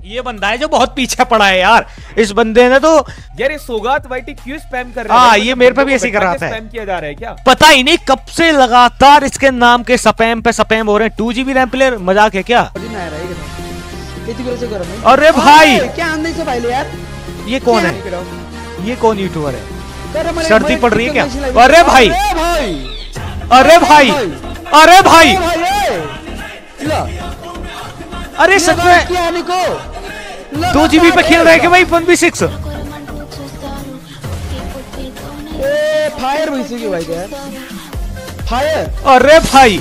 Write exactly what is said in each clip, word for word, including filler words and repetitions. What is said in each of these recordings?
ये बंदा है जो बहुत पीछे पड़ा है यार। इस बंदे ने तो यार ये सोगात वाइटी क्यों स्पैम कर रहा है? हाँ ये मेरे पे भी ऐसे कर रहा था। स्पैम किया जा रहा है क्या पता ही नहीं, कब से लगातार इसके नाम के स्पैम पे स्पैम हो रहे हैं। टू जीबी रैम प्लेयर मजाक है क्या? अरे भाई क्या अंदर से भाई यार, ये कौन है? ये कौन यूट्यूबर है? सर्दी पड़ रही है क्या? अरे भाई अरे भाई अरे भाई अरे सच में दो जीबी पे खेल रहे हैं कि भाई वन बी सिक्स? फायर की भाई यार, फायर। अरे भाई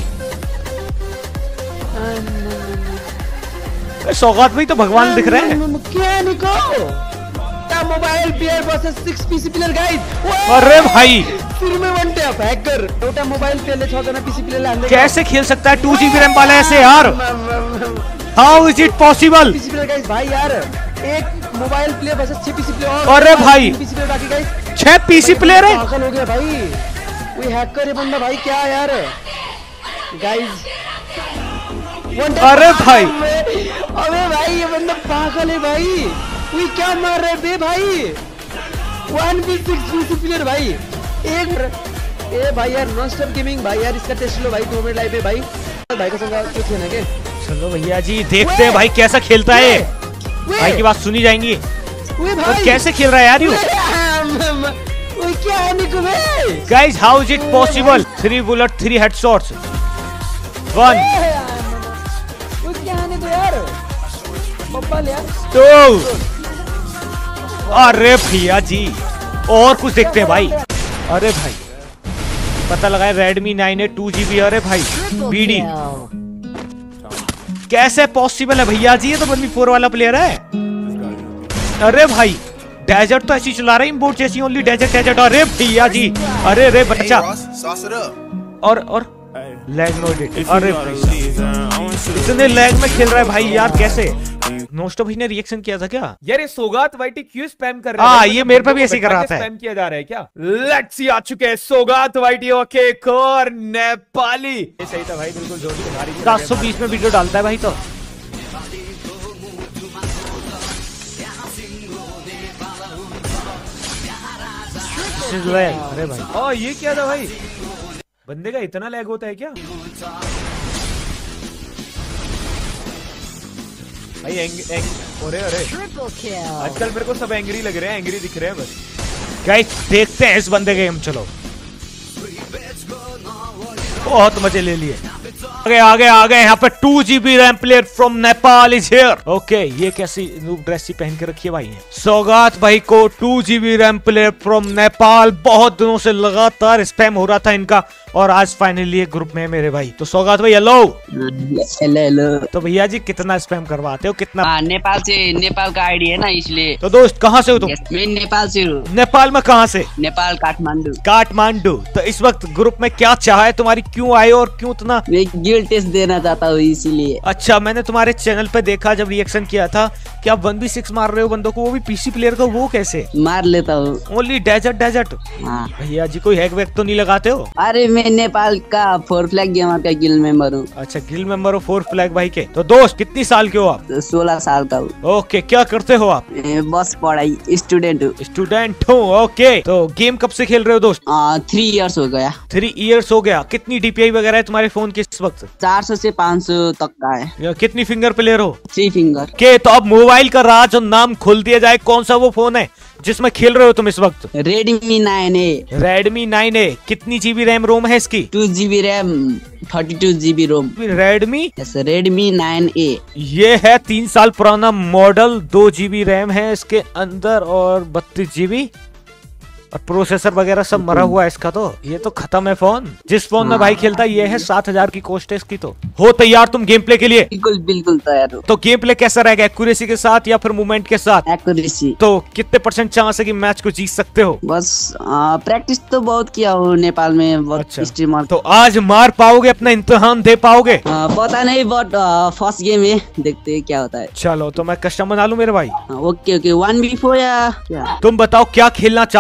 सौगात भाई तो भगवान दिख रहे हैं। क्या Niko mobile player versus six PC player guys. अरे भाई फिर में वन टैप हैकर टोटा मोबाइल प्लेयर छह जना पीसी प्लेयर लाने कैसे खेल सकता है टू जीबी रैम वाला ऐसे यार? How is it possible? PC player guys भाई यार, एक मोबाइल प्लेयर वर्सेस छह पीसी प्लेयर। अरे भाई पीसी प्लेयर बाकी गाइस छह पीसी प्लेयर है। पागल हो गया भाई, कोई हैकर है बंदा भाई क्या यार गाइस। अरे भाई अबे भाई ये बंदा पागल है भाई, कोई क्या मार रहे बे भाई। One v six PC player भाई एक। ए भाई यार नॉन स्टॉप गेमिंग भाई यार, इसका टेस्ट लो भाई दो मिनट लाइव पे भाई। भाई का संग कुछ है ना के? चलो भैया जी देखते हैं भाई कैसा खेलता है। भाई की बात सुनी जाएंगी। और कैसे खेल रहा है यार ये? क्या है निको भाई? Guys how is it possible? Three bullet three headshots one तो। अरे भैया जी और कुछ देखते हैं भाई। अरे भाई पता लगा Redmi nine A two GB. अरे भाई बीडी कैसे पॉसिबल है भैया जी? ये तो वन बी फोर वाला प्लेयर है। अरे भाई डेजर्ट तो ऐसी चला रहे इम्पोर्ट जैसी, ओनली डेजर्ट डेजर्ट। अरे भैया जी अरे रे बच्चा और और लैग नो एडिट। अरे इतने लैग में खेल रहा है भाई यार कैसे? नोस्टो भाई ने रिएक्शन किया था क्या? यार ये सोगात वाइटी क्यों स्पैम कर रहा है? हाँ ये मेरे पे भी ऐसे कर रहा था। स्पैम किया जा रहा है क्या? लेट्स सी आ चुके हैं सोगात वाइटी ओके एक और नेपाली। ये सही था भाई, बिल्कुल जोर से भारी सात सौ बीस में वीडियो डालता है भाई तो। अरे भाई ओ ये क्या था भाई? बंदे का इतना लैग होता है क्या भाई? एंग, एंग, अरे अरे आजकल मेरे को सब एंग्री लग रहे हैं, एंग्री दिख रहे हैं बस। गाइस देखते हैं इस बंदे के हम। चलो बहुत मजे ले लिए। आगे आगे आगे यहाँ पे two GB RAM player from Nepal is here. Okay ये कैसी नूब ड्रेस पहन के रखी है भाई? सौगात भाई को two GB RAM player from Nepal. बहुत दिनों से लगातार स्पैम हो रहा था इनका और आज फाइनली एक ग्रुप में है मेरे भाई। तो सौगात भाई हेलो। हेलो। तो भैया जी कितना स्पैम करवाते हो? कितना? आ, नेपाल से, नेपाल का आईडी है ना इसलिए। तो दोस्त कहाँ से हो तुम? मैं नेपाल से हूँ। नेपाल में कहाँ से? नेपाल काठमांडू। काठमांडू। तो इस वक्त ग्रुप में क्या चाह है तुम्हारी? क्यों आए और क्यों इतना? मैं गिल्ड टेस्ट देना चाहता हूँ इसीलिए। अच्छा मैंने तुम्हारे चैनल पे देखा जब रिएक्शन किया था कि आप वन बी सिक्स मार रहे हो बंदों को, वो भी पीसी प्लेयर को। वो कैसे मार लेता हूँ? Only desert desert. हाँ भैया जी कोई हैक वैक तो नहीं लगाते हो? अरे मैं नेपाल का फोर फ्लैग गेमर का गिल्ड मेंबर हूँ। अच्छा गिल्ड मेंबर हो फोर फ्लैग भाई के। तो दोस्त कितनी साल के हो आप? सोलह साल का हूँ। ओके क्या करते हो आप? ए, बस पढ़ाई, स्टूडेंट हूँ। स्टूडेंट हो ओके। तो गेम कब से खेल रहे हो दोस्त? थ्री इयर्स हो गया। थ्री इयर्स हो गया। कितनी डीपीआई वगैरह है तुम्हारे फोन की इस वक्त? चार सौ से पाँच सौ तक का है। कितनी फिंगर प्लेयर हो? थ्री फिंगर के। तो अब मोबाइल का राज और नाम खोल दिया जाए, कौन सा वो फोन है जिसमें खेल रहे हो तुम इस वक्त? Redmi nine A. Redmi nine A. कितनी जीबी रैम रोम है इसकी? Two GB RAM thirty two GB ROM. Redmi Redmi nine A ये है तीन साल पुराना मॉडल। दो जीबी रैम है इसके अंदर और बत्तीस जीबी और प्रोसेसर वगैरह सब मरा हुआ है इसका। तो ये तो खत्म है फोन। जिस फोन में भाई खेलता है ये है सात हजार की कॉस्ट है इसकी। तो हो तैयार तुम गेम प्ले के लिए? बिल्कुल बिल्कुल तैयार हो। तो गेम प्ले कैसा रहेगा? एक्यूरेसी के साथ या फिर मूवमेंट के साथ? एक्यूरेसी। तो कितने परसेंट चांस है कि मैच को जीत सकते हो? बस आ, प्रैक्टिस तो बहुत किया हूँ नेपाल में। अच्छा। स्ट्रीमर। तो आज मार पाओगे? अपना इम्तिहान दे पाओगे? आ, पता नहीं बट फर्स्ट गेम है, देखते हैं क्या होता है। चलो तो मैं कस्टम बना लूं मेरे भाई। Okay okay one v four या क्या? तुम बताओ क्या खेलना चाहते हो तुम?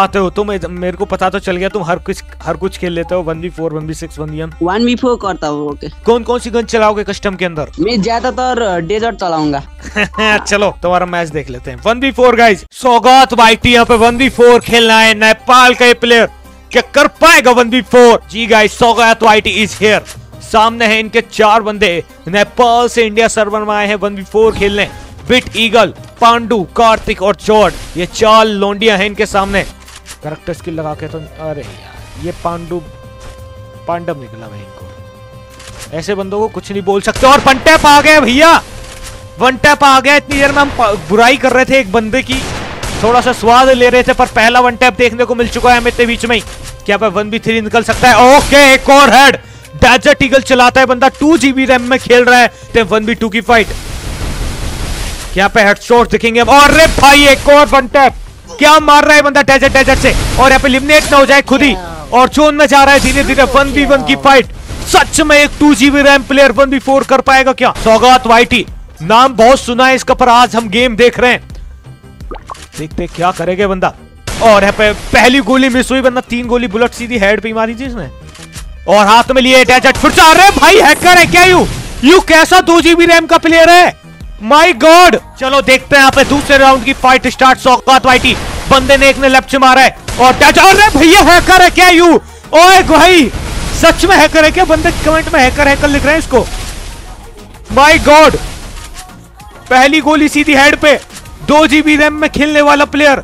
तुम मेरे को पता तो चल गया तुम हर कुछ हर कुछ खेल लेते हो। One v four, one v six, one v M, one v four करता हूँ। ओके, कौन कौन सी गन चलाओगे कस्टम के अंदर? मैं ज्यादातर डेजर्ट चलाऊंगा। चलो तुम्हारा मैच देख लेते हैं। One v four guys, Saugat वाइटी यहाँ पे वन वी फोर खेलना है। नेपाल का ये प्लेयर क्या कर पाएगा वन वी फोर? जी guys, Saugat YT is here. सामने है इनके चार बंदे, नेपाल से इंडिया सर्वर में आए हैं वन वी फोर खेलने। बिट ईगल, पांडू, कार्तिक और जॉर्ड, ये चार लोंडिया हैं इनके सामने। करेक्टर स्किल लगा के तो अरे यार ये पांडू पांडव निकला भाई इनको। ऐसे बंदों को कुछ नहीं बोल सकते। और वन टैप आ गया भैया, वन टैप आ गया। इतनी देर में हम बुराई कर रहे थे एक बंदे की, थोड़ा सा स्वाद ले रहे थे, पर पहला वन टैप देखने को मिल चुका है हमें इतने बीच में ही। क्या पे वन बी थ्री निकल सकता है? ओके, एक और हेड। डेजर्ट ईगल चलाता है बंदा, टू जीबी रैम में खेल रहा है। वन बी टू की फाइट, क्या पे हेडशॉट दिखेंगे। और रे भाई एक और वन टैप, क्या मार रहा है बंदा डेजर्ट डेजर्ट से। और यहाँ पे लिमिनेट ना हो जाए खुद ही, और जोन में जा रहा है धीरे धीरे। वन बी वन की फाइट, सच में एक two GB RAM player one v four कर पाएगा क्या? सौगात वाइटी नाम बहुत सुना है इसका, पर आज हम गेम देख रहे हैं, देखते क्या करेगा बंदा। और यहाँ पे पहली गोली मिस हुई, बंदा तीन गोली बुलेट सीधी हेड पे मारी थी इसने। और हाथ में लिए डेजर्ट फिर से। अरे भाई हैकर है क्या यू? यू कैसा दो जीबी रैम का प्लेयर है? My god. चलो देखते हैं यहाँ पे दूसरे राउंड की फाइट स्टार्ट। सौगात वाइटी, बंदे ने एक ने लेफ्ट से मारा है और डेजर्ट। अरे भैया हैकर है क्या यू? ओए भाई सच में हैकर है क्या? बंदे कमेंट में हैकर हैकर लिख रहे हैं इसको। माय गॉड, पहली गोली सीधी हेड पे, दो जीबी रैम में खेलने वाला प्लेयर।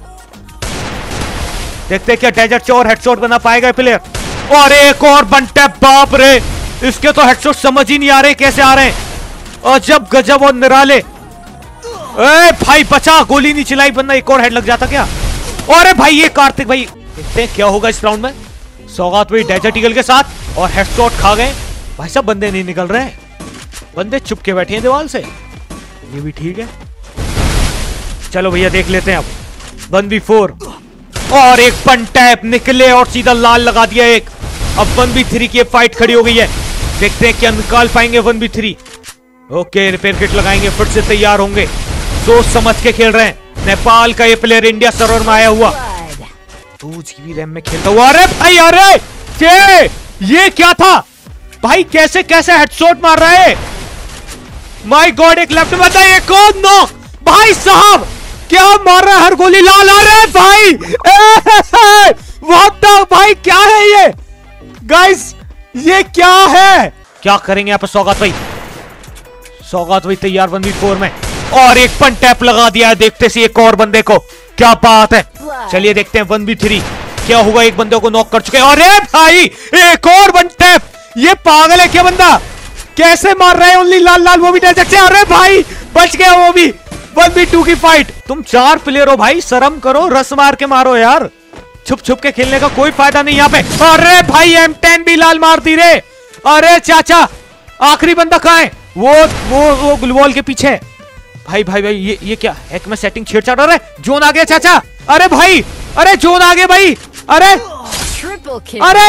देखते क्या डेजर्ट से और हेडशॉट बना पाएगा प्लेयर। और एक और वन टैप, बाप रे, इसके तो हेडशॉट समझ ही नहीं आ रहे कैसे आ रहे हैं। और जब गजब और निराले। ए भाई बचा, गोली नहीं चलाई बंदा, एक और हेड लग जाता क्या? और भाई ये कार्तिक भाई, देखते हैं क्या होगा इस राउंड में। सौगात भाई डेजर्ट ईगल के साथ और हेडशॉट खा गए भाई साहब। बंदे नहीं निकल रहे हैं, बंदे चुप के बैठे हैं दीवार से। ये भी ठीक है, चलो भैया देख लेते हैं अब। वन बी फोर और एक वन टैप निकले और सीधा लाल लगा दिया एक। अब वन बी थ्री की फाइट खड़ी हो गई है, देखते हैं क्या निकाल पाएंगे one B three. Okay, repair kit लगाएंगे, फिर से तैयार होंगे, सोच समझ के खेल रहे हैं। नेपाल का ये प्लेयर इंडिया सर्वर में आया हुआ, दो जीबी रैम में खेलता हुआ। अरे भाई अरे ये ये क्या था भाई? कैसे कैसे हेडशॉट मार रहा है? माय गॉड, एक लेफ्ट में था, एक और नॉक। भाई साहब क्या मार रहा है, हर गोली लाल। आ रहा है भाई, व्हाट द भाई, क्या है ये गाइस? ये क्या है? क्या करेंगे यहाँ पे सौगात भाई? सौगात भाई तैयार वन बी फोर में, और एक वन टैप लगा दिया है। देखते से एक और बंदे को, क्या बात है। चलिए देखते हैं वन बी थ्री क्या होगा। एक बंदे को नॉक कर चुके हैं। अरे भाई एक और वन टैप, ये पागल है क्या बंदा? कैसे मार रहा है ओनली लाल लाल, वो भी डेजर्ट से। अरे भाई बच गया वो भी। वन बी टू की फाइट, तुम चार प्लेयर हो भाई, शर्म करो, रस मार के मारो यार। छुप छुप के खेलने का कोई फायदा नहीं यहाँ पे। अरे भाई एम टेन भी लाल मारती रे। अरे चाचा आखिरी बंदा कहाँ है? वो वो वो ग्लूवॉल के पीछे। भाई भाई भाई ये ये क्या हैक में सेटिंग छेड़छाड़। अरे जोन आ गया चाचा। अरे भाई, अरे जोन आ गया भाई। अरे अरे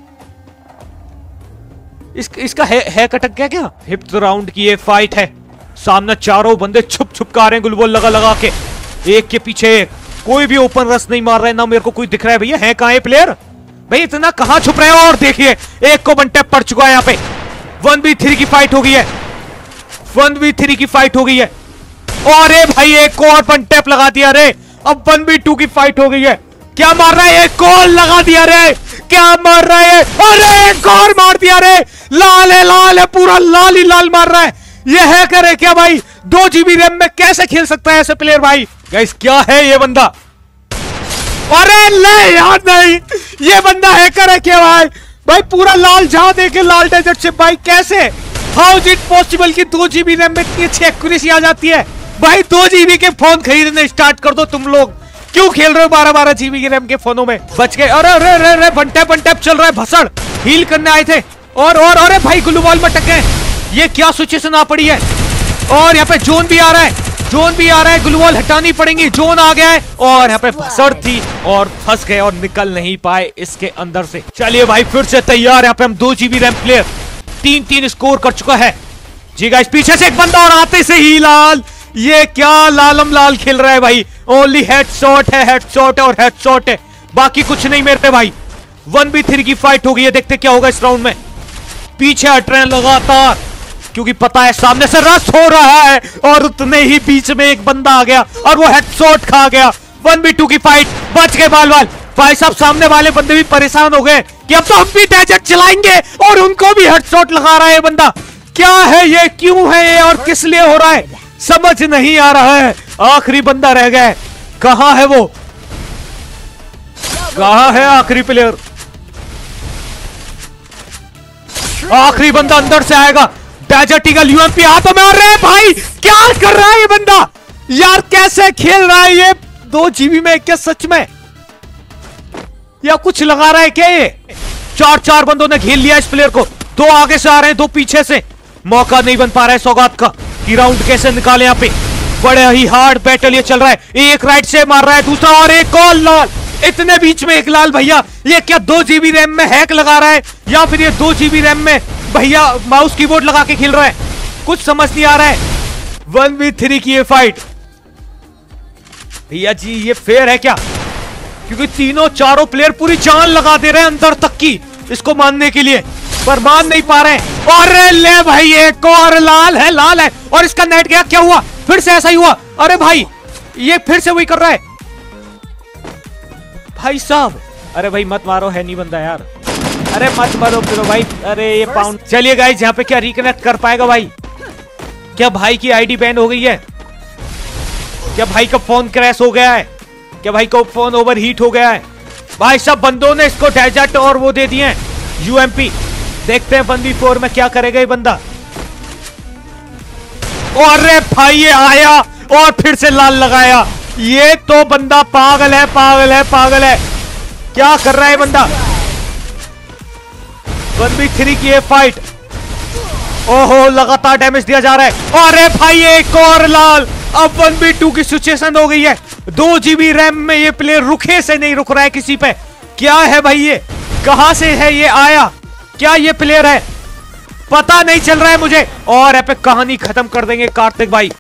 इस, इसका है, है कटक गया क्या? फिफ्थ राउंड की ये फाइट है, सामने चारों बंदे छुप छुप कर आ रहे हैं ग्लूवॉल लगा लगा के, एक के पीछे एक। कोई भी ओपन रस नहीं मार रहा है ना, मेरे को कोई दिख रहा है भैया। है कहाँ है प्लेयर भाई? इतना कहाँ छुप रहे हो? और देखिए एक को वन टैप पड़ चुका है यहाँ पे। वन बी थ्री की फाइट हो गई है, वन बी थ्री की फाइट हो गई है। और भाई एक और वन टैप लगा दिया रे। अब वन बी टू की फाइट हो गई है। क्या मार रहा है? एक और लगा दिया रे। क्या मार रहा है? अरे एक और मार दिया रे। लाल है, लाल है, पूरा लाल ही लाल मार रहा है। ये है करे क्या भाई? दो जीबी रैम में कैसे खेल सकता है ऐसे प्लेयर भाई? गाइस क्या है ये बंदा? अरे ले यार नहीं, ये बंदा हैकर है क्या भाई? भाई पूरा लाल जहां देखे लाल डेजर्ट से भाई, कैसे? हाउ इज इट पॉसिबल कि दो जीबी रैम में इतनी अच्छी एक्यूरेसी आ जाती है? भाई दो जीबी के फोन खरीदने स्टार्ट कर दो तुम लोग। क्यों खेल रहे हो बारह बारह जीबी के रैम के फोनों में? बच गए। अरे अरे अरे अरे वन टैप वन टैप चल रहा है, भसड़ हील करने आए थे। और और अरे भाई ग्लूवॉल में टक गए। ये क्या सिचुएशन आ पड़ी है? और यहाँ पे जोन भी आ रहा है, जोन भी आ रहा है, ग्लूवॉल हटानी पड़ेंगी। जोन आ गया है और यहाँ पे भसड़ थी और फंस गए और निकल नहीं पाए इसके अंदर से। चलिए भाई फिर से तैयार। यहाँ पे हम दो जीबी रैम प्लेयर तीन तीन स्कोर कर चुका है जी गाइस। पीछे से एक बंदा और आते से ही लाल। ये क्या लालम लाल खेल रहा है भाई? ओनली हेडशॉट है, हेडशॉट है और हेडशॉट है। बाकी कुछ नहीं मेरे भाई। वन बी थ्री की फाइट हो गई है, देखते क्या होगा इस राउंड में। पीछे हट रहे हैं लगातार क्योंकि पता है सामने से रश हो रहा है, और उतने ही बीच में एक बंदा आ गया और वो हेडशॉट खा गया। वन बी टू की फाइट, बच गए बाल बाल। भाई साहब सामने वाले बंदे भी परेशान हो गए कि अब तो हम भी डेजर्ट चलाएंगे, और उनको भी हेडशॉट लगा रहा है बंदा। क्या है ये, क्यों है ये, और किस लिए हो रहा है, समझ नहीं आ रहा है। आखिरी बंदा रह गया है, कहां है वो, कहां है आखिरी प्लेयर। आखिरी बंदा अंदर से आएगा। डेजर्ट ईगल यूएमपी हाथों में, अरे भाई क्या कर रहा है ये बंदा यार, कैसे खेल रहा है ये दो जीबी में, क्या सच में या कुछ लगा रहा है क्या ये। चार चार बंदों ने घेर लिया इस प्लेयर को, दो आगे से आ रहे हैं, दो पीछे से। मौका नहीं बन पा रहा है सौगात का कि राउंड कैसे निकाले। यहाँ पे बड़े ही हार्ड बैटल ये चल रहा है। एक राइट से मार रहा है, दूसरा और एक और लाल, इतने बीच में एक लाल। भैया ये क्या दो जीबी रैम में हैक लगा रहा है, या फिर ये दो जीबी रैम में भैया माउस कीबोर्ड लगा के खेल रहा है, कुछ समझ नहीं आ रहा है। वन वी थ्री की ये फाइट भैया जी ये फेयर है क्या, क्योंकि तीनों चारों प्लेयर पूरी जान लगा दे रहे हैं अंदर तक की इसको मानने के लिए, पर मान नहीं पा रहे हैं। और ले भाई एक और लाल है, लाल है, और इसका नेट गया। क्या हुआ, फिर से ऐसा ही हुआ। अरे भाई ये फिर से वही कर रहा है भाई साहब। अरे भाई मत मारो, है नहीं बंदा यार, अरे मत मारो फिर भाई। अरे ये पाउंड, चलिए गाइस यहाँ पे क्या रिकनेक्ट कर पाएगा भाई। क्या भाई की आईडी बैन हो गई है, क्या भाई का फोन क्रैश हो गया है, क्या भाई का फोन ओवर हीट हो गया है। भाई सब बंदों ने इसको डेजर्ट और वो दे दिए हैं यूएमपी। देखते हैं वन वी फोर में क्या करेगा ये बंदा। अरे भाई ये आया और फिर से लाल लगाया। ये तो बंदा पागल है, पागल है, पागल है। क्या कर रहा है बंदा। वन वी थ्री की ये फाइट, ओहो लगातार डैमेज दिया जा रहा है। अरे भाई एक और लाल। अब वन बी टू की सिचुएशन हो गई है। दो जीबी रैम में ये प्लेयर रुके से नहीं रुक रहा है किसी पे। क्या है भाई ये, कहां से है ये आया, क्या ये प्लेयर है, पता नहीं चल रहा है मुझे। और एपिक कहानी खत्म कर देंगे कार्तिक भाई।